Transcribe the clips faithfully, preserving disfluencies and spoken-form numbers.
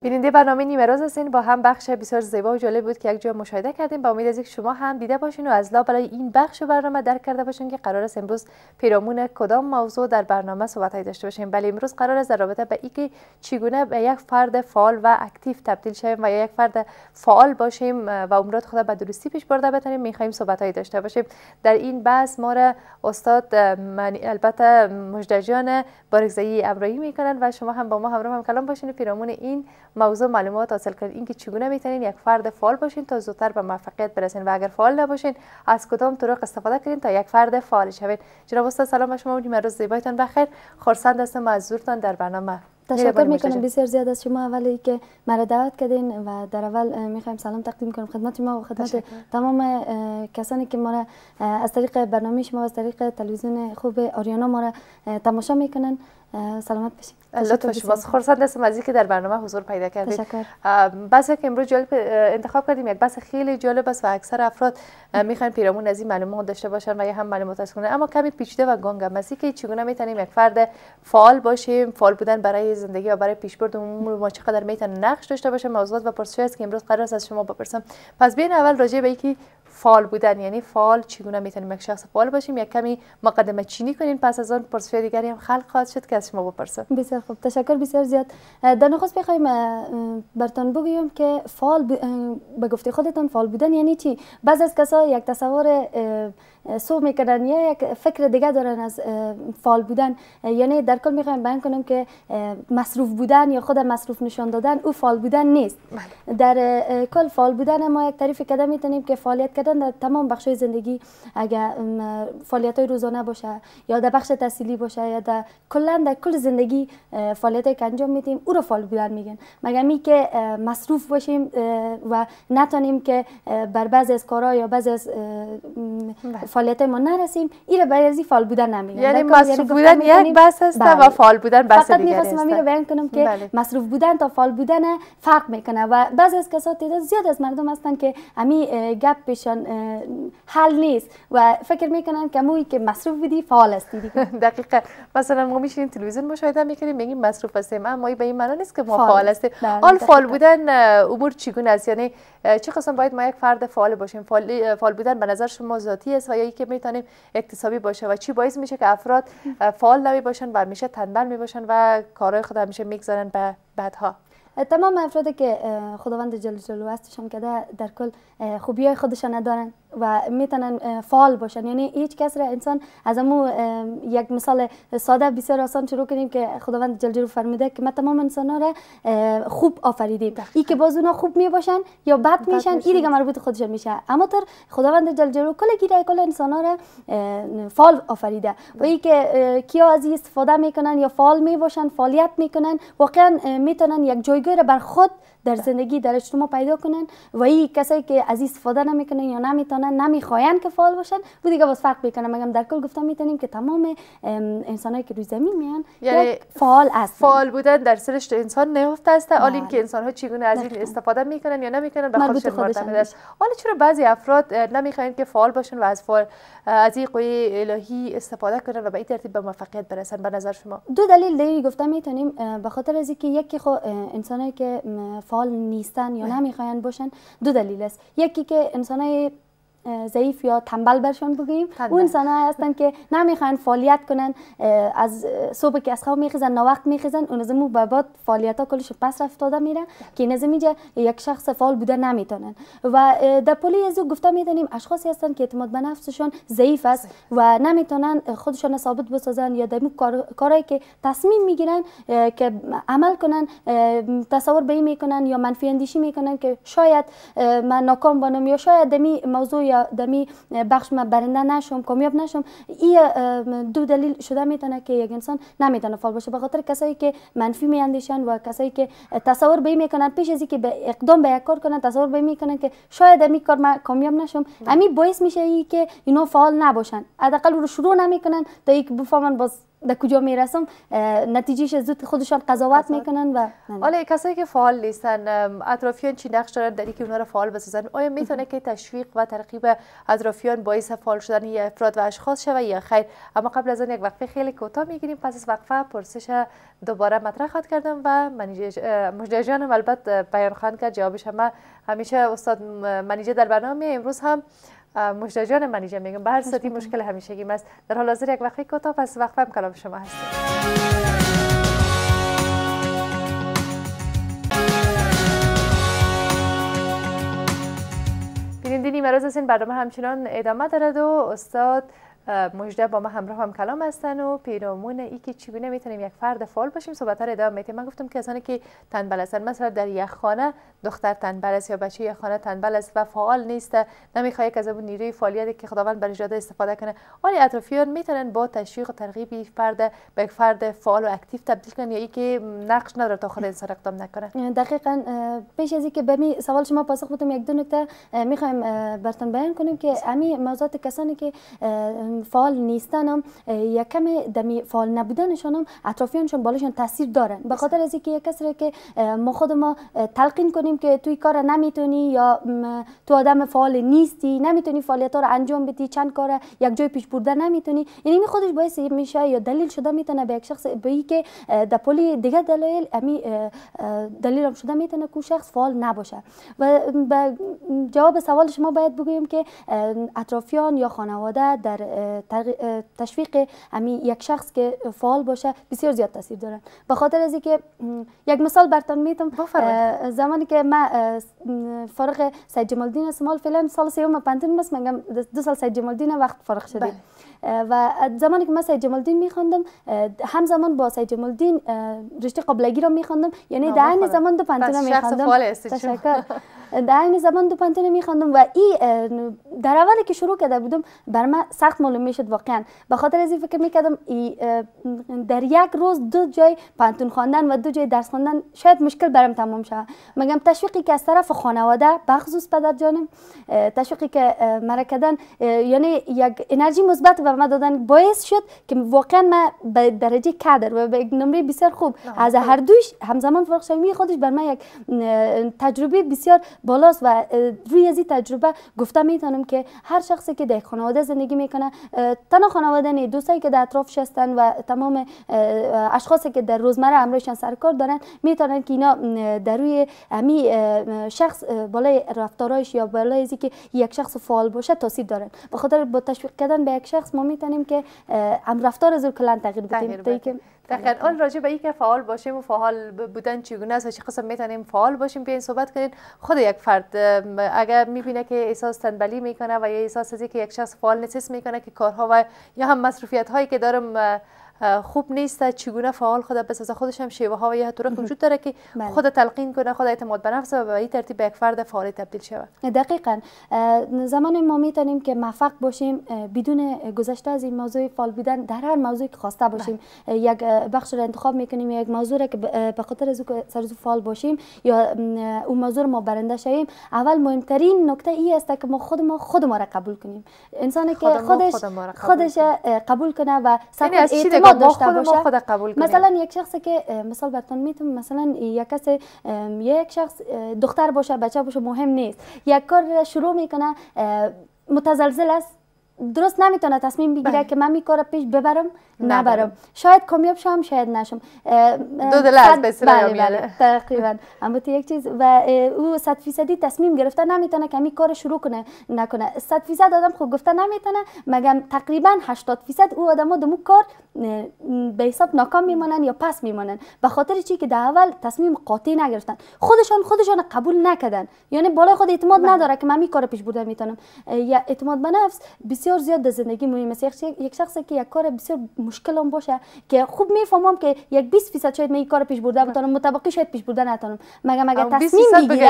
بیننده برنامه نیمه روز هستین. با هم بخش بسیار زیبا و جالب بود که یک جا مشاهده کردیم. با امید از اینکه شما هم دیده باشین و از لا برای این بخش برنامه درک کرده باشین که قرار است امروز پیرامون کدام موضوع در برنامه صحبت داشته باشیم. بله، امروز قرار است در رابطه با اینکه چگونه به یک فرد فعال و اکتیو تبدیل شویم و یا یک فرد فعال باشیم و امورات خود به درستی پیش برده بتونیم می‌خوایم صحبت‌های داشته باشیم. در این بحث ما را استاد البته مجدد جان بارگزایی ابراهیمی میکنن و شما هم با ما همراه هم کلام باشین و پیرامون این موضوع معلومات حاصل کنید، اینکه چگونه میتونین یک فرد فعال باشین تا زودتر به موفقیت برسین و اگر فعال نباشین از کدام طرق استفاده کنین تا یک فرد فعال شوید. جناب استاد سلام به شما، امیدوارم روز زیبایتان بخیر. خرسند هستم از حضورتان در برنامه. تشکر میکنم بسیار زیاد از شما اولی که مرا دعوت کردین و در اول میخوایم سلام تقدیم کنم خدمت شما و خدمت تمام کسانی که ما را از طریق برنامه شما از طریق تلویزیون خوب آریانا ما را تماشا میکنن. سلامت باشید. لطف شماست. خرسند هستم از اینکه در برنامه حضور پیدا کردید. تشکر. بحثی که امروز جالب انتخاب کردیم یک بحث خیلی جالب است و اکثر افراد میخوان پیرامون از این معلومات داشته باشن و یا هم معلومات از کنن، اما کمی پیچیده و گنگ است که چگونه میتونیم یک فرد فعال باشیم. فعال بودن برای زندگی و برای پیشبرد امور ما چقدر میتونه نقش داشته باشه. موضوعات و پرسشی است که امروز قرار است از شما بپرسم. پس بیاین اول راجع به اینکه فعال بودن یعنی فعال چگونه میتونیم یک شخص فعال باشیم یک کمی مقدمه چینی کنین، پس از آن پرسش‌های دیگری هم خلق خواهد شد که از شما بپرسم. بسیار خوب، تشکر بسیار زیاد. در نخست بخوایم براتون بگویم که فعال به گفته خودتان فعال بودن یعنی چی. بعضی از کسا یک تصور سو میکنن یا یک فکر دیگه دارن از فعال بودن، یعنی در کل میخوایم بیان کنم که مصروف بودن یا خود مصروف نشان دادن او فعال بودن نیست. در کل فعال بودن ما یک تعریف کردن میتونیم که فعالیت کردن در تمام بخش‌های زندگی، اگر فعالیت‌های روزانه باشه یا در بخش تحصیلی باشه یا در کلا در کل زندگی فعالیتی که انجام میدیم او رو فعال بودن میگن. مگر می که مصروف باشیم و نتونیم که بر بعضی از کارها یا بعضی از فعالیت ما نرسیم، این رو برای فعال بودن نمیگن. یعنی مصروف بودن یک بحث است و فعال بودن بحث دیگری است. فقط می‌خواستم همین رو بیان کنم که بله. مصروف بودن تا فعال بودن فرق میکنه و بعضی از کسات زیاد از مردم هستن که همین گپ پیشان حل نیست و فکر میکنن که موی که مصروف بودی فعال هستی دیگه. دقیقاً. مثلا ما میشینیم تلویزیون مشاهده میکنیم میگیم مصروف هستیم، اما به این معنی نیست که ما فعال هستیم. حال فعال بودن امور چگونه است؟ یعنی چه قسم باید ما یک فرد فعال باشیم؟ فعال فعال بودن به نظر شما ذاتی است و یا اینکه میتونیم اکتسابی باشه و چی باعث میشه که افراد فعال نمی باشن و همیشه تنبل می باشن و کارهای خود همیشه میگذارن به بعدها؟ تمام افرادی که خداوند جل جلاله هستشان که در کل خوبیای خودشان ندارن و میتونن فعال باشن، یعنی هیچ کس را انسان از امو یک مثال ساده بسیار آسان شروع کنیم که خداوند جل جلاله فرموده که ما تمام انسان را خوب آفریدیم، ای که باز اونا خوب می باشن یا بد میشن این دیگه مربوط خودشان میشه، اما تر خداوند جل جلاله کل گیره کل انسان را فعال آفریده و ای که کیا از این استفاده میکنن یا فعال می باشن فعالیت میکنن واقعا میتونن یک جایگاه را بر خود در زندگی در اجتماع پیدا کنن و این کسایی که از این استفاده نمیکنن یا نمیتونن نمیخواین که فعال باشن و دیگه باز فرق میکنه. مگم در کل گفتم میتونیم که تمام انسانایی که روی زمین میان یعنی یک فعال هستن. فعال بودن در سرشت انسان نهفته است، حال اینکه انسان ها چگونه از این استفاده میکنن یا نمیکنن به خودشون مرتبط است. حالا چرا بعضی افراد نمیخواین که فعال باشن و از فعال از این قوی الهی استفاده کنن و به این ترتیب به موفقیت برسن؟ به نظر شما دو دلیل دیگه گفتم میتونیم به خاطر از اینکه یکی خو انسانایی که فعال نیستن یا نمیخواین باشن دو دلیل است. یکی که انسانای ضعیف یا تنبل برشون بگیم، اون انسان‌ها هستن که نمیخوان فعالیت کنن، از صبح که از خواب میخیزن نه وقت میخیزن اون نظمو به بعد فعالیت‌ها کلش پس رفتاده میره که نظم اینجا یک شخص فعال بوده نمیتونن. و در پلی از گفته میدونیم اشخاصی هستن که اعتماد به نفسشون ضعیف است و نمیتونن خودشون ثابت بسازن یا در کارهایی که تصمیم میگیرن که عمل کنن تصور به این میکنن یا منفی اندیشی میکنن که شاید من ناکام بانم یا شاید دمی موضوع دمی بخش ما برنده نشم کامیاب نشم. این دو دلیل شده میتونه که یک انسان نمیتونه فعال باشه، به خاطر کسایی که منفی میاندیشن و کسایی که تصور به این میکنن پیش از اینکه به اقدام به یک کار کنن تصور به این میکنن که شاید این کار ما کامیاب نشم، همین باعث میشه ای که اینا فعال نباشن، حداقل رو شروع نمیکنن تا اینکه بفهمن باز در کجا میرسم نتیجهش زود خودشان قضاوت میکنن و حالا کسایی که فعال نیستن اطرافیان چی نقش دارن در اینکه اونها رو فعال بسازن؟ آیا میتونه که تشویق و ترغیب اطرافیان باعث فعال شدن یا افراد و اشخاص شوه یا خیر؟ اما قبل از آن یک وقفه خیلی کوتاه میگیریم. پس از وقفه پرسش دوباره مطرح خواهد کردم و مجید جانم البته بیان خواهند کرد جوابش. هم همیشه استاد منیجه در برنامه امروز هم مجید جان منیجه میگم به هر صورتی مشکل همیشگی است. در حال حاضر یک وقفه کوتاه، پس وقفه هم کلام شما هست. بینندگان امروز از این برنامه همچنان ادامه دارد و استاد مجده با ما همراه هم کلام هستن و پیرامون ای که چگونه میتونیم یک فرد فعال باشیم صحبت رو ادامه میدیم. من گفتم که کسانی که تنبل هستن، مثلا در یک خانه دختر تنبل است یا بچه یک خانه تنبل است و فعال نیست، نمیخواد که از اون نیروی فعالیتی که خداوند برش داده استفاده کنه، آیا اطرافیان میتونن با تشویق و ترغیب فرد به یک فرد فعال و اکتیو تبدیل کنن یا ای که نقش نداره تا خود انسان اقدام نکنه؟ دقیقاً پیش از اینکه به می سوال شما پاسخ بدم یک دو نکته میخوایم براتون بیان کنیم که امی موضوعات کسانی که فعال نیستن هم یک کم دمی فعال نبودنشان هم اطرافیانشون بالاشون تاثیر دارن، به خاطر از اینکه یک کسی که ما خود ما تلقین کنیم که توی کار نمیتونی یا تو آدم فعال نیستی، نمیتونی فعالیت ها رو انجام بدی، چند کار یک جای پیش برده نمیتونی، یعنی خودش باعث میشه یا دلیل شده میتونه به یک شخص به اینکه در پلی دیگه دلایل امی دلیل هم شده میتونه که شخص فعال نباشه. و به جواب سوال شما باید بگویم که اطرافیان یا خانواده در تشویق امی یک شخص که فعال باشه بسیار زیاد تاثیر دارن. به خاطر از اینکه یک مثال براتون میتم، زمانی که من فارغ سید جمال الدین هستم، فعلا سال سوم پنتون بس میگم دو سال سید جمال الدین وقت فارغ شدیم و زمانی که من سید جمال الدین میخوندم همزمان با سید جمال الدین رشته قابلگی رو میخوندم، یعنی در این زمان دو پنتون میخوندم. تشکر. در این زمان دو پنتون میخوندم و این در اولی که شروع کرده بودم بر من سخت معلوم میشد واقعا، به خاطر از این فکر میکردم در یک روز دو جای پنتون خواندن و دو جای درس خواندن شاید مشکل برام تمام شه. مگم تشویقی که از طرف خانواده بخصوص پدر جانم تشویقی که مرا کردن، یعنی یک انرژی مثبت به من دادن، باعث شد که واقعا من به درجه کادر و به نمره بسیار خوب از هر دوش همزمان فارغ شدم. خودش بر من یک تجربه بسیار بالاست و روی از این تجربه گفته میتونم که هر شخصی که در خانواده زندگی میکنه، تنها خانواده نه، دوستایی که در اطرافش هستن و تمام اشخاصی که در روزمره امروزشان سرکار دارن، میتونن که اینا در روی امی شخص بالای رفتارش یا بالای از که یک شخص فعال باشه تاثیر دارن. به خاطر با تشویق کردن به یک شخص ما میتونیم که ام رفتار از کلا تغییر بدیم. دقیقاً. اول راجع به اینکه فعال باشیم و فعال بودن چگونه است و چه قسم میتونیم فعال باشیم بیاین صحبت کنیم. خود یک فرد اگر میبینه که احساس تنبلی میکنه و یا احساس از اینکه یک شخص فعال نیست میکنه که کارها و یا هم مصروفیت هایی که دارم خوب نیست، چگونه فعال خود بسازه، خودش هم شیوه ها و یا طرق وجود داره که خود تلقین کنه، خود اعتماد به نفس و به این ترتیب به یک فرد فعال تبدیل شود. دقیقاً. زمان ما میتونیم که موفق باشیم بدون گذشته از این موضوع فعال بودن در هر موضوعی که خواسته باشیم. یک بخش رو انتخاب میکنیم، یک موضوع را که به خاطر از اون سرزو فعال باشیم یا اون موضوع رو ما برنده شویم، اول مهمترین نکته ای است که ما خود ما خود ما را قبول کنیم. انسانی که خودش خودش قبول کنه و اعتماد داشته باشه. خود قبول کنیم. مثلا یک شخصی که مثال براتون میتونم، مثلا یک کسی یک شخص دختر باشه بچه باشه مهم نیست، یک کار شروع میکنه متزلزل است، درست نمیتونه تصمیم بگیره که من می کار پیش ببرم نبرم، شاید کامیاب شم شاید نشم، دو دل از به اصطلاح میاره تقریبا. اما یک چیز و او صد فیصدی تصمیم گرفته نمیتونه که می کار شروع کنه نکنه. صد فیصد آدم خود گفته نمیتونه، مگم تقریبا هشتاد فیصد او آدما دمو کار به حساب ناکام میمونن یا پس میمونن، به خاطر چی که در اول تصمیم قاطع نگرفتن، خودشان خودشان قبول نکردن، یعنی بالای خود اعتماد نداره که من می کار پیش برده میتونم. یا اعتماد به نفس بسیار زیاد در زندگی مهم است. یک شخصی که یک کار بسیار مشکل هم باشه که خوب میفهمم که یک بیست فیصد شاید من این کار پیش برده بتونم، متبقی شاید پیش برده نتونم، مگم اگر تصمیم بگیره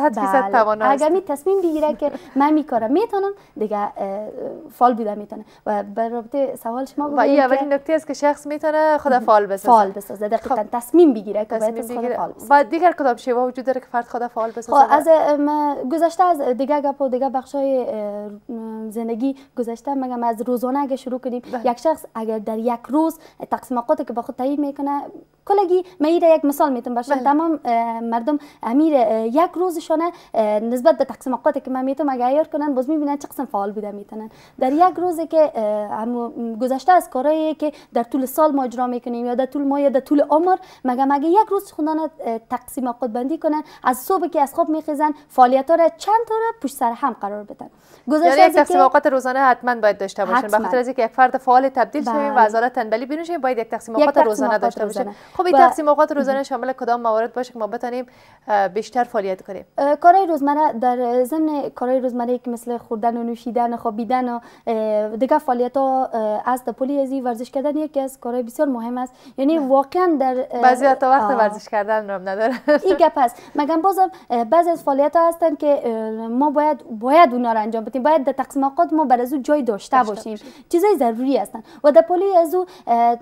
اگر می تصمیم بگیره که من می کارم میتونم دیگه فعال بوده میتونه. و به رابطه سوال شما و این اولین نکته است که شخص میتونه خود فعال بسازه. فعال بسازه دقیقاً. تصمیم بگیره که باید خود فعال بسازه. و دیگر کدام شیوه وجود داره که فرد خود فعال بسازه؟ از گذشته از دیگه گپ و دیگه بخشای زندگی گذشته میگم از روزانه اگه شروع کنیم یک شخص اگر در یک روز تقسیم اوقاتی که با خود تعیین میکنه کلگی میره یک مثال میتونم برشم تمام مردم امیر یک روزشانه نسبت به تقسیم اوقاتی که من میتونم اگه عیار کنن باز میبینن چه قسم فعال بوده میتونن در یک روزی که گذشته از کارهایی که در طول سال ما اجرا میکنیم یا در طول ماه یا در طول عمر مگه مگه یک روز خوندن تقسیم اوقات بندی کنن از صبح که از خواب میخیزن فعالیت ها را چند تا را پشت سر هم قرار بدن گذشته یعنی تقسیم اوقات روزانه حتما باید داشته باشن به خاطر اینکه یک فرد فعال تبدیل شویم و از حالت تنبلی بیرون شویم باید یک تقسیم اوقات روزانه داشته باشیم. خب این تقسیم اوقات روزانه شامل کدام موارد باشه که ما بتونیم بیشتر فعالیت کنیم؟ کارهای روزمره در ضمن کارهای روزمره که مثل خوردن و نوشیدن خوابیدن و دیگه فعالیت ها از پلی ازی ورزش کردن یکی از کارهای بسیار مهم است یعنی واقعا در بعضی وقتا وقت ورزش کردن رو نداره این گپ است مگم بازم بعضی از فعالیت ها هستن که ما باید باید اونا رو انجام بدیم باید در تقسیم اوقات ما بر از او جای داشته باشیم چیزای ضروری هستن و در پلی از او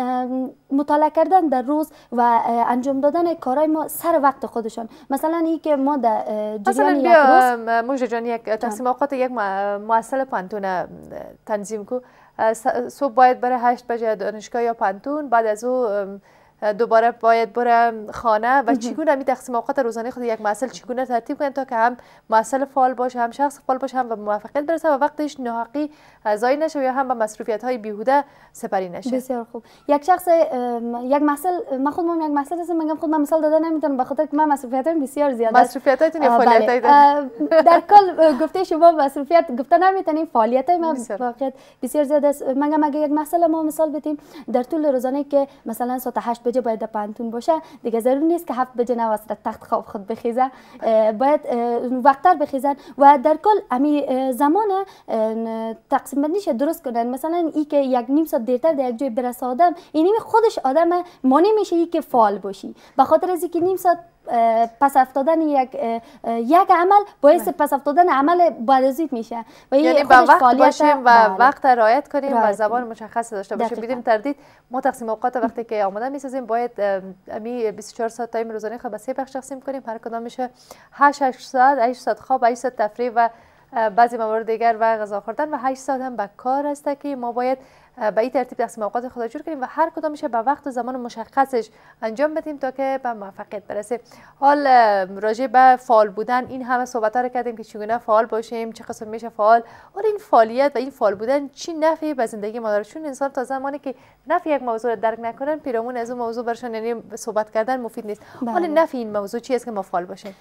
مطالعه کردن در روز و انجام دادن کارهای ما سر وقت خودشان مثلا این که ما در جریان یک روز مجد جان یک تقسیم اوقات یک محصل پانتون تنظیم کو صبح باید بره هشت بجه دانشگاه یا پانتون بعد از او دوباره باید بره خانه و چگونه می تقسیم اوقات روزانه خود یک محصل چگونه ترتیب کنه تا که هم محصل فعال باشه هم شخص فعال باشه هم به موفقیت برسه و وقتش ناحقی ضایع نشه یا هم به مصروفیت های بیهوده سپری نشه. بسیار خوب. یک شخص یک محصل من خودم یک محصل هستم میگم خود من مثال دادن نمیتونم به خاطر که من مصروفیتام بسیار زیاده. مصروفیتاتون یا فعالیتای در کل گفته شما مصروفیت گفته نمیتونیم فعالیتای ما واقعا بسیار زیاده است. میگم اگه یک محصل ما مثال بدیم در طول روزانه که مثلا ساعت هشت بجه باید در پانتون باشه دیگه ضرور نیست که هفت بجه نواسط تخت خواب خود بخیزه باید وقتتر بخیزن و در کل امی زمان تقسیم بندیش درست کنن مثلا ای که یک نیم ساعت دیرتر در یک جای برسه آدم این خودش آدم مانع میشه ای که فعال باشی به خاطر از اینکه نیم ساعت پس افتادن یک یک عمل باعث پس افتادن عمل بعد از این میشه و یعنی با وقت باشیم و وقت رعایت کنیم و زبان مشخص داشته باشیم بدون تردید. ما تقسیم اوقات وقتی که آماده میسازیم باید امی بیست و چهار ساعت تایم روزانه خود به سه بخش تقسیم کنیم هر کدام میشه هشت ساعت هشت ساعت خواب هشت ساعت تفریح و بعضی موارد دیگر و غذا خوردن و هشت ساعت هم به کار است که ما باید به این ترتیب تقسیم اوقات خود جور کنیم و هر کدام میشه به وقت و زمان مشخصش انجام بدیم تا که به موفقیت برسیم. حال راجع به فعال بودن این همه صحبت ها رو کردیم که چگونه فعال باشیم چه قسم میشه فعال و این فعالیت و این فعال بودن چی نفعی به زندگی ما داره چون انسان تا زمانی که نفع یک موضوع رو درک نکنن پیرامون از اون موضوع برشون یعنی صحبت کردن مفید نیست. حال نفع این موضوع چی است که ما فعال باشیم؟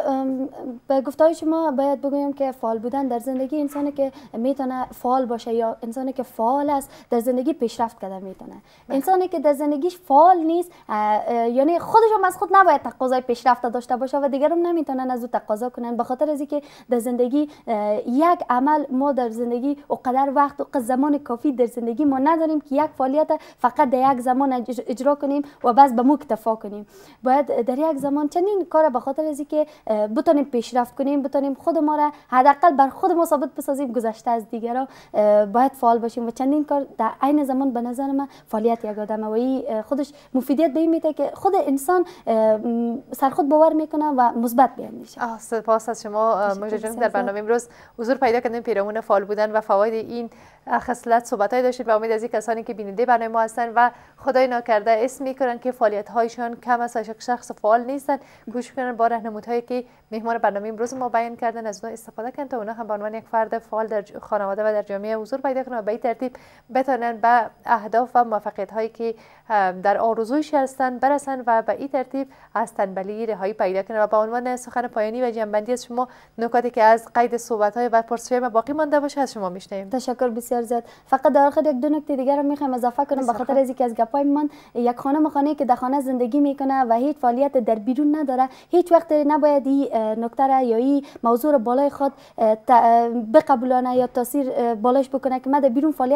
به گفتهای شما باید بگویم که فعال بودن در زندگی انسانی که میتونه فعال باشه یا انسانی که فعال است در زندگی پیشرفت کرده میتونه. انسانی که در زندگیش فعال نیست یعنی خودش هم از خود نباید تقاضای پیشرفت داشته باشه و دیگران نمیتونن از او تقاضا کنن به خاطر از اینکه در زندگی یک عمل ما در زندگی اونقدر وقت و زمان کافی در زندگی ما نداریم که یک فعالیت فقط در یک زمان اجرا کنیم و بس به مو اکتفا کنیم. باید در یک زمان چنین کار به خاطر از اینکه بتونیم پیشرفت کنیم بتونیم خود ما را حداقل بر خود ما ثابت بسازیم گذشته از دیگران باید فعال باشیم و چندین کار در عین زمان به نظر من فعالیت یک آدمه و این خودش مفیدیت به این میده که خود انسان سر خود باور میکنه و مثبت بیاندیشه. سپاس از شما مجد جان در برنامه امروز حضور پیدا کردیم پیرامون فعال بودن و فواید این خصلت صحبتایی داشتید و امید از این کسانی که بیننده برنامه ما هستن و خدای ناکرده اسم میکنن که فعالیت هایشان کم است شخص فعال نیستن گوش کنن با راهنمودهایی که مهمان برنامه امروز ما بیان کردن از اون استفاده کنن تا اونها هم به عنوان یک فرد فعال در خانواده و در جامعه حضور پیدا کنن و به این ترتیب بتونن به اهداف و موفقیت هایی که در آرزویش هستن برسن و به این ترتیب از تنبلی رهایی پیدا کنن. و به عنوان سخن پایانی و جنبندی از شما نکاتی که از قید صحبت های و پرسش‌های ما باقی مانده باشه از شما میشنویم. تشکر بسیار زیاد. فقط در آخر یک دو نکته دیگر رو میخوام اضافه کنم به خاطر از اینکه از گپای من یک خانم خانه که در خانه زندگی میکنه و هیچ فعالیت در بیرون نداره هیچ وقت نباید این نکته را یا این موضوع رو بالای خود بقبولانه یا تاثیر بالاش بکنه که من در بیرون فعالیت ندارم پس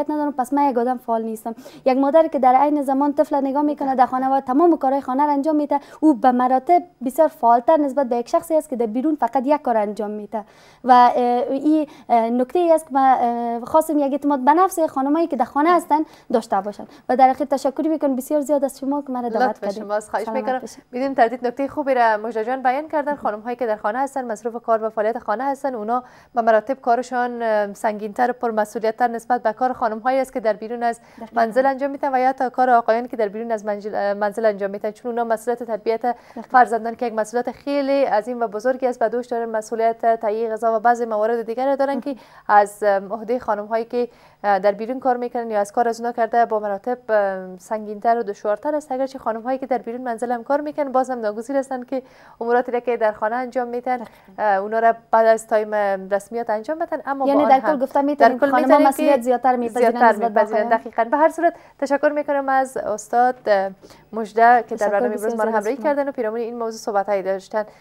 پس من یک آدم فعال نیستم. یک مادر که در عین زمان طفل نگاه میکنه در خانه و تمام کارهای خانه را انجام میده، او به مراتب بسیار فعالتر نسبت به یک شخصی است که در بیرون فقط یک کار انجام میده. و این نکته ای است که من خواستم یک اعتماد به نفس خانمایی که در خانه هستن داشته باشن. و در اخیر تشکر میکنم بسیار زیاد از شما که مرا دعوت کردید. شما خواهش میکنم. بدون تردید نکته خوبی را مژده جان بیان کردن. خانم هایی که در خانه هستن، مصروف کار و فعالیت خانه هستن، اونا به مراتب کارشان سنگین‌تر و پرمسئولیت‌تر نسبت به کار خانم هایی است که در بیرون از منزل انجام میدن و یا تا کار آقایان که در بیرون از منزل, منزل انجام میدن، چون اونا مسئولیت تربیت فرزندان که یک مسئولیت خیلی عظیم و بزرگی است و دوش دارن مسئولیت تهیه غذا و بعضی موارد دیگر دارن که از عهده خانم هایی که در بیرون کار میکنن یا از کار از اونا کرده با مراتب سنگین‌تر و دشوارتر است. اگرچه خانم هایی که در بیرون منزل هم کار میکنن باز هم ناگزیر هستند که اموراتی را که در خانه انجام میدن اونا را بعد از تایم رسمیات انجام بدن. اما یعنی در کل گفتم میتونیم خانم‌ها مسئولیت زیادتر میپذیرن. دقیقاً. به هر صورت تشکر میکنم از استاد مژده که در برنامه امروز ما را همراهی کردن و پیرامون این موضوع صحبت‌هایی داشتن.